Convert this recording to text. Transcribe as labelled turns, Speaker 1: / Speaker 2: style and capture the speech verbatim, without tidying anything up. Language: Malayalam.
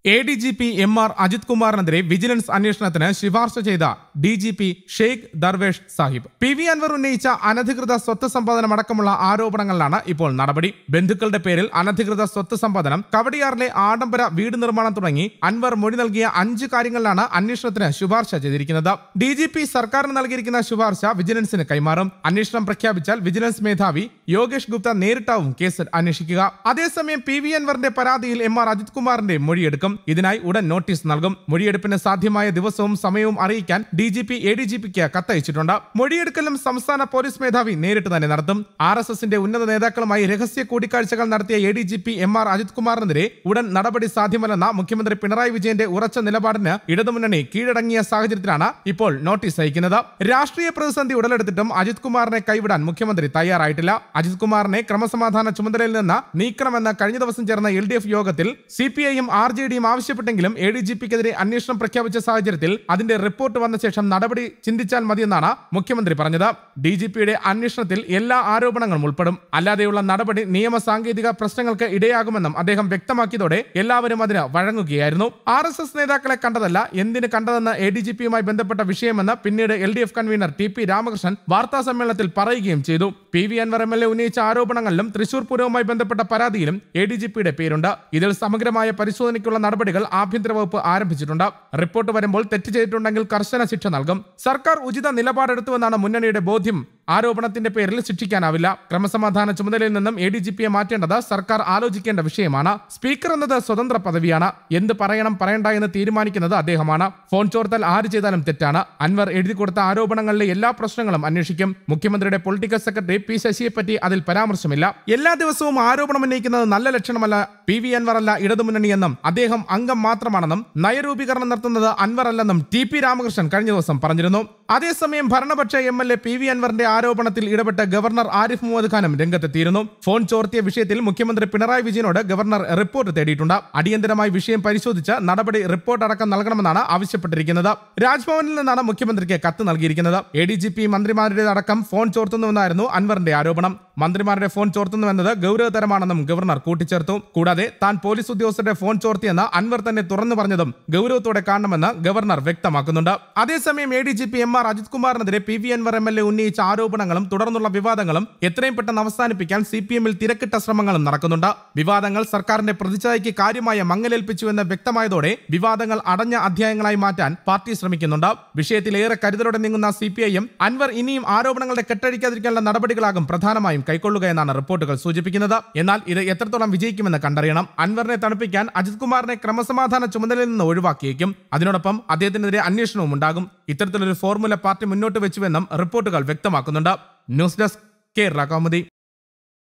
Speaker 1: A D G P M R Ajith കുമാറിനെതിരെ വിജിലൻസ് അന്വേഷണത്തിന് ശുപാർശ ചെയ്ത D G P Shaik Darvesh Saheb P V Anvar ഉന്നയിച്ച അനധികൃത സ്വത്ത് സമ്പാദനം അടക്കമുള്ള ആരോപണങ്ങളിലാണ് ഇപ്പോൾ നടപടി. ബന്ധുക്കളുടെ പേരിൽ അനധികൃത സ്വത്ത് സമ്പാദനം, കവടിയാറിലെ ആഡംബര വീട് നിർമ്മാണം തുടങ്ങി അൻവർ മൊഴി നൽകിയ അഞ്ച് കാര്യങ്ങളിലാണ് അന്വേഷണത്തിന് ശുപാർശ ചെയ്തിരിക്കുന്നത്. ഡി ജി പി സർക്കാരിന് നൽകിയിരിക്കുന്ന ശുപാർശ വിജിലൻസിന് കൈമാറും. അന്വേഷണം പ്രഖ്യാപിച്ചാൽ വിജിലൻസ് മേധാവി യോഗേഷ് ഗുപ്ത നേരിട്ടാവും കേസ് അന്വേഷിക്കുക. അതേസമയം പി വി അൻവറിന്റെ പരാതിയിൽ എം ആർ അജിത് കുമാറിന്റെ മൊഴിയെടുക്കും. ഇതിനായി ഉടൻ നോട്ടീസ് നൽകും. മൊഴിയെടുപ്പിന് സാധ്യമായ ദിവസവും സമയവും അറിയിക്കാൻ D G P A D G പിക്ക് കത്തയച്ചിട്ടുണ്ട്. മൊഴിയെടുക്കലും സംസ്ഥാന പോലീസ് മേധാവി നേരിട്ട് തന്നെ നടത്തും. ആർ എസ് എസിന്റെ ഉന്നത നേതാക്കളുമായി രഹസ്യ കൂടിക്കാഴ്ചകൾ നടത്തിയ A D G P M R Ajith കുമാറിനെതിരെ ഉടൻ നടപടി സാധ്യമല്ലെന്ന മുഖ്യമന്ത്രി പിണറായി വിജയന്റെ ഉറച്ച നിലപാടിന് ഇടതുമുന്നണി കീഴടങ്ങിയ സാഹചര്യത്തിലാണ് ഇപ്പോൾ നോട്ടീസ് അയക്കുന്നത്. രാഷ്ട്രീയ പ്രതിസന്ധി ഉടലെടുത്തിട്ടും അജിത് കുമാറിനെ കൈവിടാൻ മുഖ്യമന്ത്രി തയ്യാറായിട്ടില്ല. അജിത് കുമാറിനെ ക്രമസമാധാന ചുമതലയിൽ നിന്ന് നീക്കണമെന്ന കഴിഞ്ഞ ദിവസം ചേർന്ന എൽ ഡി എഫ് യോഗത്തിൽ സി പി ഐയും ആർ ജെ ഡിയും ആവശ്യപ്പെട്ടെങ്കിലും എ ഡി ജി പിക്കെതിരെ അന്വേഷണം പ്രഖ്യാപിച്ച സാഹചര്യത്തിൽ അതിന്റെ റിപ്പോർട്ട് വന്ന ശേഷം നടപടി ചിന്തിച്ചാൽ മതിയെന്നാണ് മുഖ്യമന്ത്രി പറഞ്ഞത്. ഡി ജി പിയുടെ അന്വേഷണത്തിൽ എല്ലാ ആരോപണങ്ങളും ഉൾപ്പെടും. അല്ലാതെയുള്ള നടപടി നിയമ സാങ്കേതിക പ്രശ്നങ്ങൾക്ക് ഇടയാകുമെന്നും അദ്ദേഹം വ്യക്തമാക്കിയതോടെ എല്ലാവരും അതിന് വഴങ്ങുകയായിരുന്നു. ആർ എസ് എസ് നേതാക്കളെ കണ്ടതല്ല, എന്തിന് കണ്ടതെന്ന് എ ഡി ജി പിയുമായി ബന്ധപ്പെട്ട വിഷയമെന്ന് പിന്നീട് L D F convenor T P Ramakrishnan വാർത്താ സമ്മേളനത്തിൽ പറയുകയും ചെയ്തു. P V Anvar M L A ഉന്നയിച്ച ആരോപണങ്ങളിലും തൃശൂർ പൂരവുമായി ബന്ധപ്പെട്ട പരാതിയിലും എ ഡി ജി പിയുടെ പേരുണ്ട്. ഇതിൽ സമഗ്രമായ പരിശോധനയ്ക്കുള്ള നടപടികൾ ആഭ്യന്തര വകുപ്പ് ആരംഭിച്ചിട്ടുണ്ട്. റിപ്പോർട്ട് വരുമ്പോൾ തെറ്റ് ചെയ്തിട്ടുണ്ടെങ്കിൽ കർശന ശിക്ഷ നൽകും. സർക്കാർ ഉചിത നിലപാടെടുത്തുവെന്നാണ് മുന്നണിയുടെ ബോധ്യം. ആരോപണത്തിന്റെ പേരിൽ ശിക്ഷിക്കാനാവില്ല. ക്രമസമാധാന ചുമതലയിൽ നിന്നും എ ഡി ജി പിയെ മാറ്റേണ്ടത് സർക്കാർ ആലോചിക്കേണ്ട വിഷയമാണ്. സ്പീക്കർ എന്നത് സ്വതന്ത്ര പദവിയാണ്. എന്ത് പറയണം പറയണ്ട എന്ന് തീരുമാനിക്കുന്നത് അദ്ദേഹമാണ്. ഫോൺ ചോർത്തൽ ആര് ചെയ്താലും തെറ്റാണ്. അൻവർ എഴുതി കൊടുത്ത ആരോപണങ്ങളിലെ എല്ലാ പ്രശ്നങ്ങളും അന്വേഷിക്കും. മുഖ്യമന്ത്രിയുടെ പൊളിറ്റിക്കൽ സെക്രട്ടറി പി ശശിയെ പറ്റി അതിൽ പരാമർശമില്ല. എല്ലാ ദിവസവും ആരോപണം ഉന്നയിക്കുന്നത് നല്ല ലക്ഷണമല്ല. പി വി അൻവർ അല്ല ഇടതുമുന്നണിയെന്നും അദ്ദേഹം അംഗം മാത്രമാണെന്നും നയരൂപീകരണം നടത്തുന്നത് അൻവർ അല്ലെന്നും ടി പി രാമകൃഷ്ണൻ കഴിഞ്ഞ ദിവസം പറഞ്ഞിരുന്നു. അതേസമയം ഭരണപക്ഷ M L A P V അൻവറിന്റെ ആരോപണത്തിൽ ഇടപെട്ട ഗവർണർ ആരിഫ് മുഹമ്മദ് ഖാനും രംഗത്തെത്തിയിരുന്നു. ഫോൺ ചോർത്തിയ വിഷയത്തിൽ മുഖ്യമന്ത്രി പിണറായി വിജയനോട് ഗവർണർ റിപ്പോർട്ട് തേടിയിട്ടുണ്ട്. അടിയന്തരമായി വിഷയം പരിശോധിച്ച് നടപടി റിപ്പോർട്ട് അടക്കം നൽകണമെന്നാണ് ആവശ്യപ്പെട്ടിരിക്കുന്നത്. രാജ്ഭവനിൽ നിന്നാണ് മുഖ്യമന്ത്രിക്ക് കത്ത് നൽകിയിരിക്കുന്നത്. എ ഡി ജി പി മന്ത്രിമാരുടെ അടക്കം ഫോൺ ചോർത്തുന്നുവെന്നായിരുന്നു അൻവറിന്റെ ആരോപണം. മന്ത്രിമാരുടെ ഫോൺ ചോർത്തുന്നുവെന്നത് ഗൗരവതരമാണെന്നും ഗവർണർ കൂട്ടിച്ചേർത്തു. കൂടാതെ താൻ പോലീസ് ഉദ്യോഗസ്ഥരുടെ ഫോൺ ചോർത്തിയെന്ന് അൻവർ തന്നെ തുറന്നു പറഞ്ഞതും ഗൗരവത്തോടെ കാണണമെന്ന് ഗവർണർ വ്യക്തമാക്കുന്നുണ്ട്. അതേസമയം A D G P M R Ajith കുമാറിനെതിരെ P V Anvar M L A ഉന്നയിച്ച ആരോപണങ്ങളും തുടർന്നുള്ള വിവാദങ്ങളും എത്രയും പെട്ടെന്ന് അവസാനിപ്പിക്കാൻ സി പി എമ്മിൽ തിരക്കിട്ട ശ്രമങ്ങളും നടക്കുന്നുണ്ട്. വിവാദങ്ങൾ സർക്കാരിന്റെ പ്രതിച്ഛായയ്ക്ക് കാര്യമായ മങ്ങലേൽപ്പിച്ചുവെന്ന് വ്യക്തമായതോടെ വിവാദങ്ങൾ അടഞ്ഞ അധ്യായങ്ങളായി മാറ്റാൻ പാർട്ടി ശ്രമിക്കുന്നുണ്ട്. വിഷയത്തിൽ ഏറെ കരുതലോടെ നീങ്ങുന്ന C P I M Anvar ഇനിയും ആരോപണങ്ങളുടെ കെട്ടഴിക്കാതിരിക്കാനുള്ള നടപടികളാകും പ്രധാനമായും കൈക്കൊള്ളുക എന്നാണ് റിപ്പോർട്ടുകൾ സൂചിപ്പിക്കുന്നത്. എന്നാൽ ഇത് എത്രത്തോളം വിജയിക്കുമെന്ന് കണ്ടറിയണം. അൻവറിനെ തണുപ്പിക്കാൻ അജിത് കുമാറിനെ ക്രമസമാധാന ചുമതലയിൽ നിന്ന് ഒഴിവാക്കിയേക്കും. അതിനോടൊപ്പം അദ്ദേഹത്തിനെതിരെ അന്വേഷണവും ഉണ്ടാകും. ഇത്തരത്തിലൊരു ഫോർമുല പാർട്ടി മുന്നോട്ട് വെച്ചുവെന്നും റിപ്പോർട്ടുകൾ വ്യക്തമാക്കുന്നുണ്ട്. News desk Kerala Kaumudi.